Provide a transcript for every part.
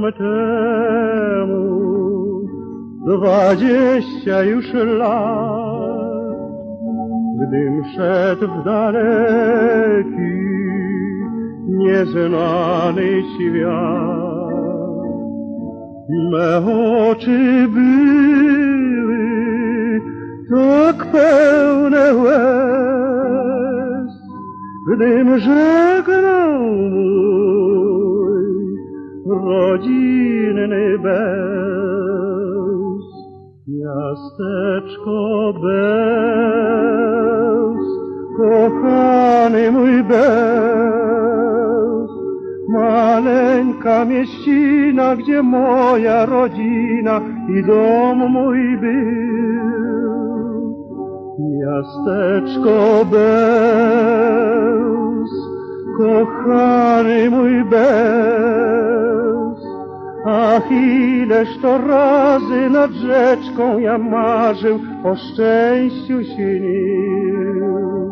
temu 20 już lat, gdym szedł w daleki, nieznany świat. Me oczy były tak pełne łez, gdym żegnał mój rodzinny bez. Miasteczko bez, kochany mój bez, maleńka mieścina, gdzie moja rodzina i dom mój był. Miasteczko bez, kochany mój bez, ach ileż to razy nad rzeczką ja marzył, o szczęściu śnił.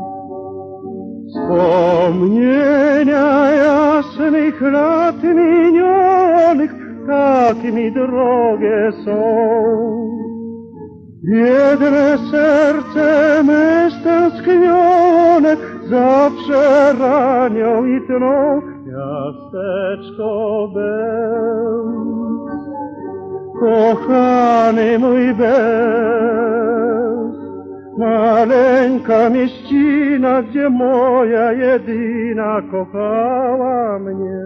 Wspomnienia jasnych lat minionych tak mi drogie są. Biedne serce me stęsknione zawsze ranią i tną. Miasteczko bez, kochany mój bez, maleńka mieścina, gdzie moja jedyna kochała mnie.